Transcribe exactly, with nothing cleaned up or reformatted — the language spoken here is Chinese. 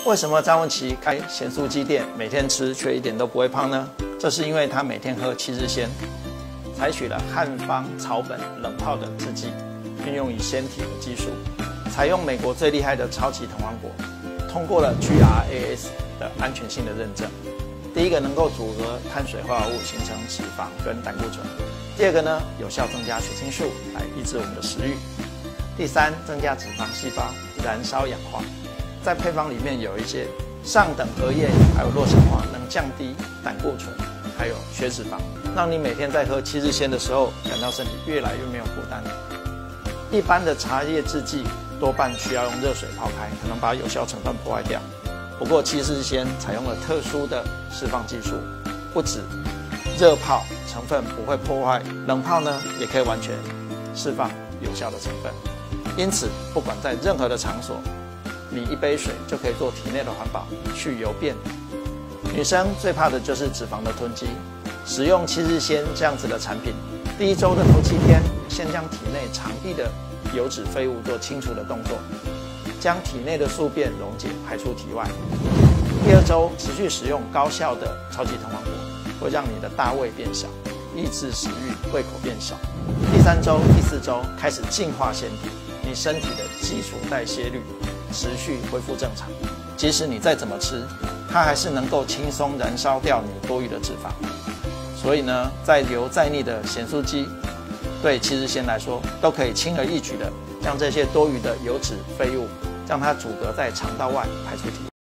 为什么张文琪开咸酥鸡店，每天吃却一点都不会胖呢？这是因为他每天喝七日鲜，采取了汉方草本冷泡的制剂，运用于鲜体的技术，采用美国最厉害的超级藤王果，通过了 G R A S 的安全性的认证。第一个能够组合碳水化合物形成脂肪跟胆固醇，第二个呢有效增加血清素来抑制我们的食欲，第三增加脂肪细胞燃烧氧化。在配方里面有一些上等荷叶还有洛神花，能降低胆固醇还有血脂肪，让你每天在喝七日鲜的时候感到身体越来越没有负担。一般的茶叶制剂多半需要用热水泡开，可能把有效成分破坏掉。不过七日鲜采用了特殊的释放技术，不止热泡成分不会破坏，冷泡呢也可以完全释放有效的成分。因此，不管在任何的场所，你一杯水就可以做体内的环保，去油变。女生最怕的就是脂肪的囤积，使用七日鲜这样子的产品，第一周的头七天，先将体内长臂的油脂废物做清除的动作，将体内的宿便溶解排出体外。第二周持续使用高效的超级藤王果，会让你的大胃变小，抑制食欲，胃口变小。第三周、第四周开始净化纤体，你身体的基础代谢率持续恢复正常。即使你再怎么吃，它还是能够轻松燃烧掉你多余的脂肪。所以呢，再油再腻的咸酥鸡，对七日鲜来说，都可以轻而易举的将这些多余的油脂废物，让它阻隔在肠道外排出体